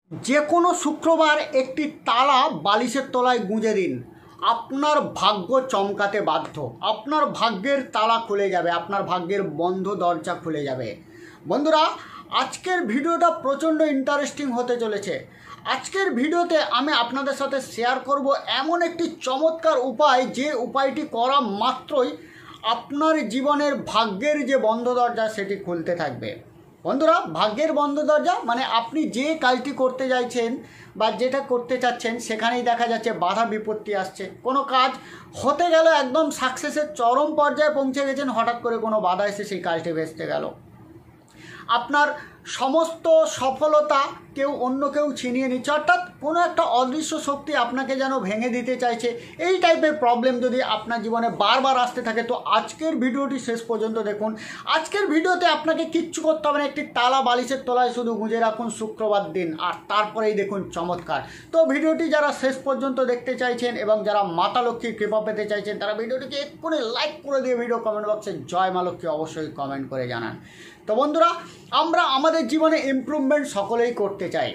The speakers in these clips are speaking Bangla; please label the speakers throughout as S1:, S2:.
S1: যে কোনো শুক্রবার একটি তালা বালিশের তলায় গুঁজে দিন, আপনার ভাগ্য চমকাতে বাধ্য। আপনার ভাগ্যের তালা খুলে যাবে, আপনার ভাগ্যের বন্ধ দরজা খুলে যাবে। বন্ধুরা, আজকের ভিডিওটা প্রচণ্ড ইন্টারেস্টিং হতে চলেছে। আজকের ভিডিওতে আমি আপনাদের সাথে শেয়ার করব এমন একটি চমৎকার উপায়, যে উপায়টি করা মাত্রই আপনার জীবনের ভাগ্যের যে বন্ধ দরজা সেটি খুলতে থাকবে। বন্ধুরা, ভাগ্যের বন্ধ দরজা মানে আপনি যে কাজটি করতে চাইছেন বা যেটা করতে চাচ্ছেন সেখানেই দেখা যাচ্ছে বাধা বিপত্তি আসছে। কোনো কাজ হতে গেল, একদম সাকসেসের চরম পর্যায়ে পৌঁছে গেছেন, হঠাৎ করে কোনো বাধা এসে সেই কাজটি ভেস্তে গেল। আপনার সমস্ত সফলতা অন্য কেউ ছিনিয়ে নিচ্ছে, অর্থাৎ কোনো একটা অদৃশ্য শক্তি আপনাকে যেন ভেঙে দিতে চাইছে। এই টাইপের প্রবলেম যদি আপনার জীবনে বারবার আসতে থাকে, তো আজকের ভিডিওটি শেষ পর্যন্ত দেখুন। আজকের ভিডিওতে আপনাকে কিচ্ছু করতে হবে না, একটি তালা বালিশের তলায় শুধু গুঁজে রাখুন শুক্রবার দিন, আর তারপরেই দেখুন চমৎকার। তো ভিডিওটি যারা শেষ পর্যন্ত দেখতে চাইছেন এবং যারা মাতা লক্ষ্মীর কৃপা পেতে চাইছেন, তারা ভিডিওটিকে এক্ষুনি লাইক করে দিয়ে ভিডিও কমেন্ট বক্সে জয় মা লক্ষ্মী অবশ্যই কমেন্ট করে জানান। তো বন্ধুরা, আমরা আমাদের জীবনে ইমপ্রুভমেন্ট সকলেই করতে চাই।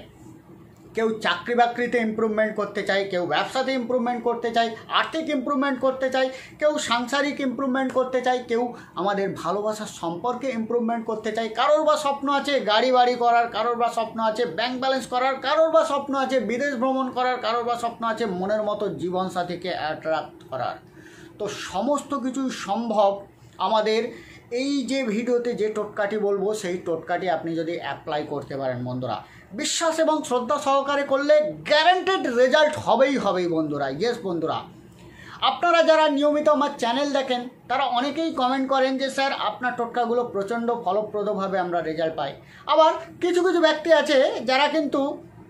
S1: কেউ চাকরি বাকরিতে ইমপ্রুভমেন্ট করতে চাই, কেউ ব্যবসাতে ইমপ্রুভমেন্ট করতে চাই, আর্থিক ইমপ্রুভমেন্ট করতে চাই, কেউ সাংসারিক ইমপ্রুভমেন্ট করতে চাই, কেউ আমাদের ভালোবাসার সম্পর্কে ইমপ্রুভমেন্ট করতে চাই। কারোর বা স্বপ্ন আছে গাড়ি বাড়ি করার, কারোর বা স্বপ্ন আছে ব্যাংক ব্যালেন্স করার, কারোর বা স্বপ্ন আছে বিদেশ ভ্রমণ করার, কারোর বা স্বপ্ন আছে মনের মতো জীবনসাথীকে অ্যাট্রাক্ট করার। তো সমস্ত কিছুই সম্ভব আমাদের এই যে ভিডিওতে যে টোটকাটি বলবো, সেই টোটকাটি আপনি যদি অ্যাপ্লাই করতে পারেন বন্ধুরা, বিশ্বাস এবং শ্রদ্ধা সহকারে করলে গ্যারান্টেড রেজাল্ট হবেই বন্ধুরা। ইয়েস বন্ধুরা, আপনারা যারা নিয়মিত আমার চ্যানেল দেখেন তারা অনেকেই কমেন্ট করেন যে স্যার আপনার টোটকাগুলো প্রচণ্ড ফলপ্রদভাবে আমরা রেজাল্ট পাই। আবার কিছু কিছু ব্যক্তি আছে যারা কিন্তু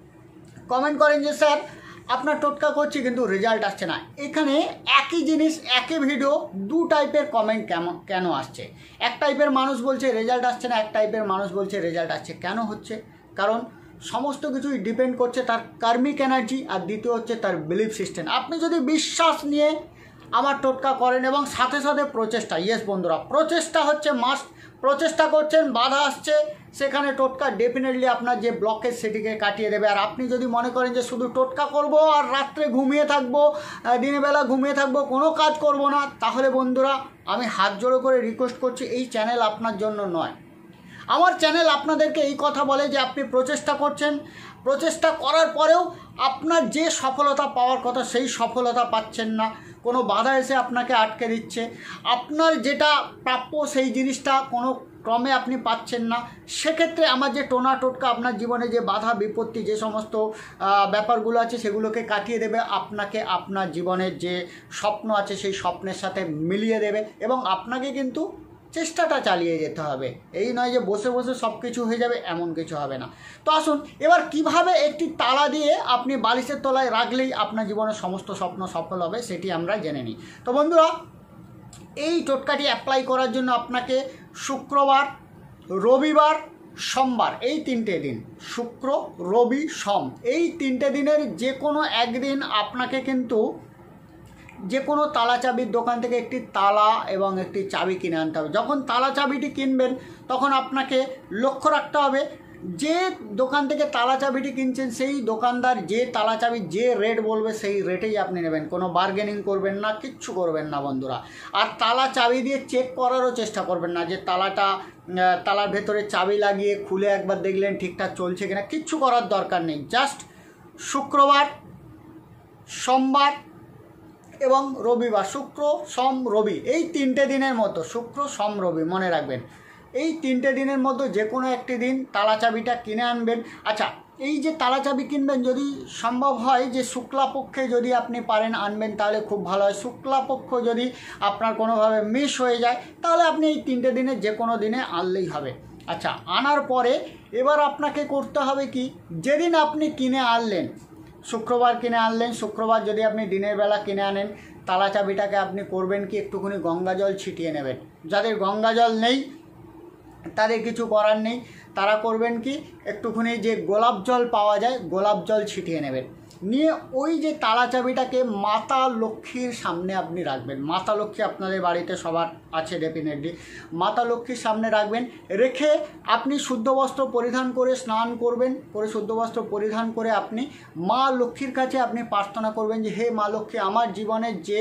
S1: কমেন্ট করেন যে স্যার আপনার টোটকা করছি কিন্তু রেজাল্ট আসছে না। এখানে একই জিনিস একই ভিডিও দু টাইপের কমেন্ট কেন আসছে? এক টাইপের মানুষ বলছে রেজাল্ট আসছে না, এক টাইপের মানুষ বলছে রেজাল্ট আসছে। কেন হচ্ছে? কারণ সমস্ত কিছুই ডিপেন্ড করছে তার কার্মিক এনার্জি, আর দ্বিতীয় হচ্ছে তার বিলিফ সিস্টেম। আপনি যদি বিশ্বাস নিয়ে আমার টোটকা করেন এবং সাথে সাথে প্রচেষ্টা, ইয়েস বন্ধুরা, প্রচেষ্টা হচ্ছে মাস্ট। প্রচেষ্টা করছেন, বাধা আসছে, সেখানে টোটকা ডেফিনেটলি আপনার যে ব্লকেজ সেটিকে কাটিয়ে দেবে। আর আপনি যদি মনে করেন যে শুধু টোটকা করব আর রাত্রে ঘুমিয়ে থাকবো, দিনের বেলা ঘুমিয়ে থাকবো, কোনো কাজ করব না, তাহলে বন্ধুরা আমি হাত জোড়ো করে রিকোয়েস্ট করছি, এই চ্যানেল আপনার জন্য নয়। আমার চ্যানেল আপনাদেরকে এই কথা বলে যে আপনি প্রচেষ্টা করছেন, প্রচেষ্টা করার পরেও আপনার যে সফলতা পাওয়ার কথা সেই সফলতা পাচ্ছেন না, কোনো বাধা এসে আপনাকে আটকে দিচ্ছে, আপনার যেটা প্রাপ্য সেই জিনিসটা কোনো ক্রমে আপনি পাচ্ছেন না। সেক্ষেত্রে আমার যে টোটকা আপনার জীবনে যে বাধা বিপত্তি যে সমস্ত ব্যাপারগুলো আছে সেগুলোকে কাটিয়ে দেবে, আপনাকে আপনার জীবনের যে স্বপ্ন আছে সেই স্বপ্নের সাথে মিলিয়ে দেবে, এবং আপনাকে কিন্তু চেষ্টাটা চালিয়ে যেতে হবে। এই নয় যে বসে বসে সব কিছু হয়ে যাবে, এমন কিছু হবে না। তো আসুন এবার কিভাবে একটি তালা দিয়ে আপনি বালিশের তলায় রাখলেই আপনার জীবনের সমস্ত স্বপ্ন সফল হবে সেটি আমরা জেনে নিই। তো বন্ধুরা, এই টোটকাটি অ্যাপ্লাই করার জন্য আপনাকে শুক্রবার, রবিবার, সোমবার, এই তিনটে দিন, শুক্র, রবি, সোম, এই তিনটে দিনের যে কোনো একদিন আপনাকে কিন্তু যে কোনো তালা চাবির দোকান থেকে একটি তালা এবং একটি চাবি কিনে আনতে হবে। যখন তালা চাবিটি কিনবেন তখন আপনাকে লক্ষ্য রাখতে হবে যে দোকান থেকে তালা চাবিটি কিনছেন সেই দোকানদার যে তালা চাবি যে রেট বলবে সেই রেটেই আপনি নেবেন, কোনো বার্গেনিং করবেন না, কিচ্ছু করবেন না বন্ধুরা। আর তালা চাবি দিয়ে চেক করারও চেষ্টা করবেন না যে তালার ভেতরে চাবি লাগিয়ে খুলে একবার দেখলেন ঠিকঠাক চলছে কিনা, কিচ্ছু করার দরকার নেই। জাস্ট শুক্রবার, সোমবার এবং রবিবার, শুক্র, সোম, রবি, এই তিনটে দিনের মতো, শুক্র, সোম, রবি মনে রাখবেন, এই তিনটে দিনের মধ্যে যে কোনো একটি দিন তালা চাবিটা কিনে আনবেন। আচ্ছা, এই যে তালা চাবি কিনবেন, যদি সম্ভব হয় যে শুক্লাপক্ষে যদি আপনি পারেন আনবেন তাহলে খুব ভালো হয়। শুক্লাপক্ষ যদি আপনার কোনোভাবে মিস হয়ে যায় তাহলে আপনি এই তিনটে দিনে যে কোনো দিনে আনলেই হবে। আচ্ছা, আনার পরে এবার আপনাকে করতে হবে কি, যেদিন আপনি কিনে আনলেন, শুক্রবার কিনে আনলেন, শুক্রবার যদি আপনি দিনের বেলা কিনে আনেন, তালা চাবিটাকে আপনি করবেন কি, একটুখানি গঙ্গা জল ছিটিয়ে নেবেন। যাদের গঙ্গা জল নেই তাদের কিছু করার নেই, তারা করবেন কি, একটুখানি যে গোলাপ জল পাওয়া যায় গোলাপ জল ছিটিয়ে নেবেন। নিয়ে ওই যে তালা চাবিটাকে মাতা লক্ষ্মীর সামনে আপনি রাখবেন। মাতা লক্ষ্মী আপনাদের বাড়িতে সবার আছে ডেফিনেটলি, মাতা লক্ষ্মীর সামনে রাখবেন। রেখে আপনি শুদ্ধ বস্ত্র পরিধান করে স্নান করবেন, করে শুদ্ধ বস্ত্র পরিধান করে আপনি মা লক্ষ্মীর কাছে আপনি প্রার্থনা করবেন যে হে মা লক্ষ্মী, আমার জীবনের যে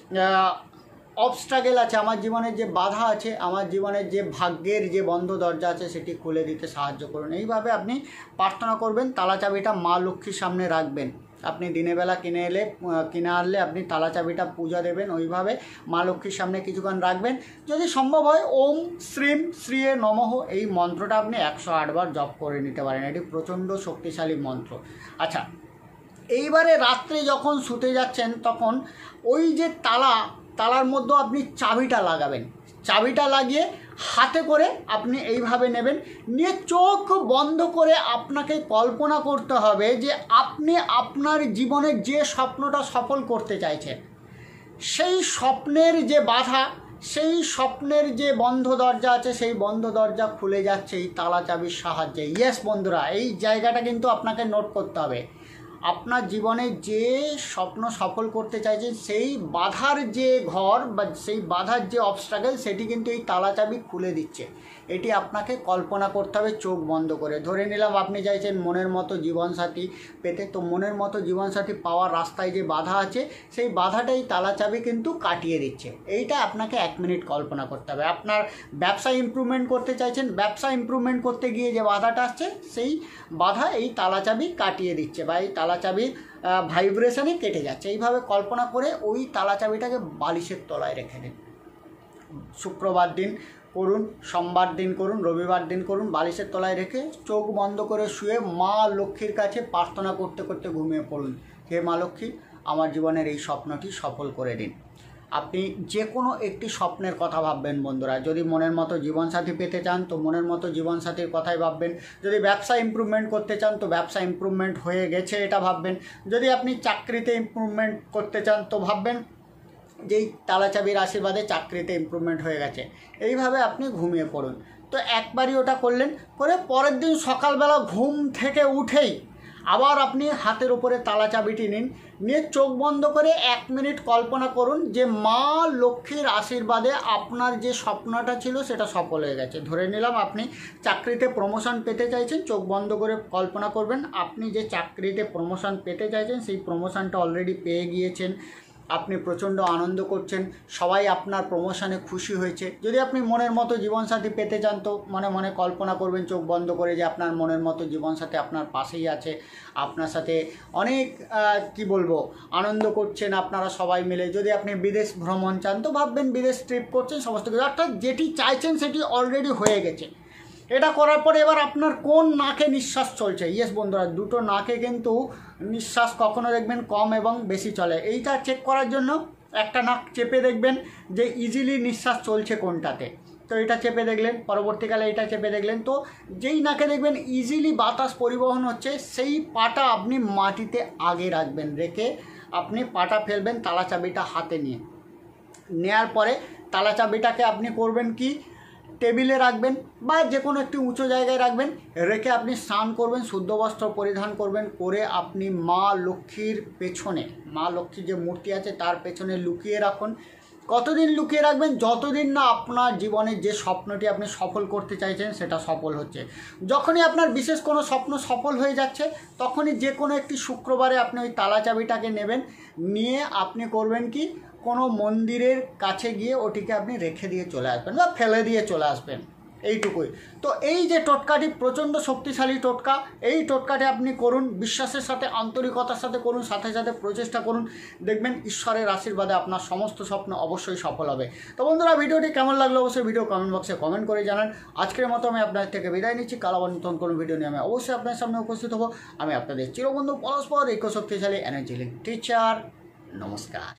S1: অবস্ট্রাগল আছে, আমার জীবনের যে বাধা আছে, আমার জীবনের যে ভাগ্যের যে বন্ধ দরজা আছে সেটি খুলে দিতে সাহায্য করুন। এইভাবে আপনি প্রার্থনা করবেন, তালা চাবিটা মা লক্ষ্মীর সামনে রাখবেন। আপনি দিনের বেলা কিনে আনলে আপনি তালা চাবিটা পূজা দেবেন, ওইভাবে মা লক্ষ্মীর সামনে কিছুক্ষণ রাখবেন। যদি সম্ভব হয় ওম শ্রীম শ্রীয়ে নমঃ এই মন্ত্রটা আপনি 108 বার জপ করে নিতে পারেন। এটি প্রচণ্ড শক্তিশালী মন্ত্র। আচ্ছা, এইবারে রাত্রে যখন শুতে যাচ্ছেন তখন ওই যে তালার মধ্যে আপনি চাবিটা লাগাবেন। চাবিটা লাগিয়ে হাতে করে আপনি এইভাবে নেবেন, নিয়ে চোখ বন্ধ করে আপনাকে কল্পনা করতে হবে যে আপনি আপনার জীবনে যে স্বপ্নটা সফল করতে চাইছেন, সেই স্বপ্নের যে বাধা, সেই স্বপ্নের যে বন্ধ দরজা আছে, সেই বন্ধ দরজা খুলে যাচ্ছে এই তালা চাবির সাহায্যে। ইয়েস বন্ধুরা, এই জায়গাটা কিন্তু আপনাকে নোট করতে হবে। আপনার জীবনে যে স্বপ্ন সফল করতে চাইছেন সেই বাধার যে ঘর বা সেই বাধার যে অবস্ট্রাগল, সেটি কিন্তু এই তালা চাবি খুলে দিচ্ছে। এটি আপনাকে কল্পনা করতে হবে চোখ বন্ধ করে। ধরে নিলাম আপনি চাইছেন মনের মতো জীবনসাথী পেতে, তো মনের মতো জীবনসাথী পাওয়ার রাস্তায় যে বাধা আছে সেই বাধাটাই তালা চাবি কিন্তু কাটিয়ে দিচ্ছে। এইটা আপনাকে 1 মিনিট কল্পনা করতে হবে। আপনার ব্যবসা ইমপ্রুভমেন্ট করতে চাইছেন, ব্যবসা ইমপ্রুভমেন্ট করতে গিয়ে যে বাধাটা আসছে সেই বাধা এই তালা চাবি কাটিয়ে দিচ্ছে, বা এই তালা চাবির ভাইব্রেশনে কেটে যাচ্ছে। এইভাবে কল্পনা করে ওই তালা চাবিটাকে বালিশের তলায় রেখে দিন। শুক্রবার দিন করুন, সোমবার দিন করুন, রবিবার দিন করুন, বালিশের তলায় রেখে চোখ বন্ধ করে শুয়ে মা লক্ষ্মীর কাছে প্রার্থনা করতে করতে ঘুমিয়ে পড়ুন। হে মা লক্ষ্মী, আমার জীবনের এই স্বপ্নটি সফল করে দিন। আপনি যে কোনো একটি স্বপ্নের কথা ভাববেন বন্ধুরা। যদি মনের মতো জীবনসাথী পেতে চান তো মনের মতো জীবনসাথীর কথাই ভাববেন। যদি ব্যবসা ইমপ্রুভমেন্ট করতে চান তো ব্যবসা ইমপ্রুভমেন্ট হয়ে গেছে এটা ভাববেন। যদি আপনি চাকরিতে ইমপ্রুভমেন্ট করতে চান তো ভাববেন যেই তালা চাবির আশীর্বাদে চাকরিতে ইমপ্রুভমেন্ট হয়ে গেছে। এইভাবে আপনি ঘুমিয়ে পড়ুন। তো একবারই ওটা করলেন, করে পরের দিন সকালবেলা ঘুম থেকে উঠেই আবার আপনি হাতের উপরে তালা চাবিটি নিন, নিয়ে চোখ বন্ধ করে 1 মিনিট কল্পনা করুন যে মা লক্ষ্মীর আশীর্বাদে আপনার যে স্বপ্নটা ছিল সেটা সফল হয়ে গেছে। ধরে নিলাম আপনি চাকরিতে প্রমোশন পেতে চাইছেন, চোখ বন্ধ করে কল্পনা করবেন আপনি যে চাকরিতে প্রমোশন পেতে চাইছেন সেই প্রমোশনটা অলরেডি পেয়ে গিয়েছেন, আপনি প্রচণ্ড আনন্দ করছেন, সবাই আপনার প্রমোশনে খুশি হয়েছে। যদি আপনি মনের মতো জীবনসাথী পেতে চান তো মনে মনে কল্পনা করবেন চোখ বন্ধ করে যে আপনার মনের মতো জীবনসাথী আপনার পাশেই আছে, আপনার সাথে অনেক আনন্দ করছেন আপনারা সবাই মিলে। যদি আপনি বিদেশ ভ্রমণ চান তো ভাববেন বিদেশ ট্রিপ করছেন, সমস্ত কিছু অর্থাৎ যেটি চাইছেন সেটি অলরেডি হয়ে গেছে। এটা করার পরে এবার আপনার কোন নাকে নিঃশ্বাস চলছে। ইয়েস বন্ধুরা, দুটো নাকে কিন্তু নিঃশ্বাস কখনো দেখবেন কম এবং বেশি চলে। এইটা চেক করার জন্য একটা নাক চেপে দেখবেন যে ইজিলি নিঃশ্বাস চলছে কোনটাতে। তো এটা চেপে দেখলেন, পরবর্তীকালে এটা চেপে দেখলেন, তো যেই নাকে দেখবেন ইজিলি বাতাস পরিবহন হচ্ছে সেই পাটা আপনি মাটিতে আগে রাখবেন। রেখে আপনি পাটা ফেলবেন তালা চাবিটা হাতে নিয়ে। নেয়ার পরে তালা চাবিটাকে আপনি করবেন কি, টেবিলে রাখবেন বা যে কোনো একটি উঁচু জায়গায় রাখবেন। রেখে আপনি স্নান করবেন, শুদ্ধ বস্ত্র পরিধান করবেন, করে আপনি মা লক্ষ্মীর পেছনে, মা লক্ষ্মীর যে মূর্তি আছে তার পেছনে লুকিয়ে রাখুন। কতদিন লুকিয়ে রাখবেন? যতদিন না আপনার জীবনের যে স্বপ্নটি আপনি সফল করতে চাইছেন সেটা সফল হচ্ছে। যখনই আপনার বিশেষ কোনো স্বপ্ন সফল হয়ে যাচ্ছে তখনই যে কোনো একটি শুক্রবারে আপনি ওই তালা চাবিটাকে নেবেন, নিয়ে আপনি করবেন কি, কোনো মন্দিরের কাছে গিয়ে ওটিকে আপনি রেখে দিয়ে চলে আসবেন বা ফেলে দিয়ে চলে আসবেন, এইটুকুই। তো এই যে টোটকাটি প্রচণ্ড শক্তিশালী টোটকা, এই টোটকাটি আপনি করুন, বিশ্বাসের সাথে আন্তরিকতার সাথে করুন, সাথে সাথে প্রচেষ্টা করুন, দেখবেন ঈশ্বরের আশীর্বাদে আপনার সমস্ত স্বপ্ন অবশ্যই সফল হবে। তো বন্ধুরা, ভিডিওটি কেমন লাগলো অবশ্যই ভিডিও কমেন্ট বক্সে কমেন্ট করে জানান। আজকের মতো আমি আপনার থেকে বিদায় নিচ্ছি। কাল আবার নতুন কোনো ভিডিও নিয়ে আমি অবশ্যই আপনার সামনে উপস্থিত হব। আমি আপনাদের চিরবন্ধু পরস্পর ঐক্য শক্তিশালী এনার্জি লিঙ্ক টিচার। নমস্কার।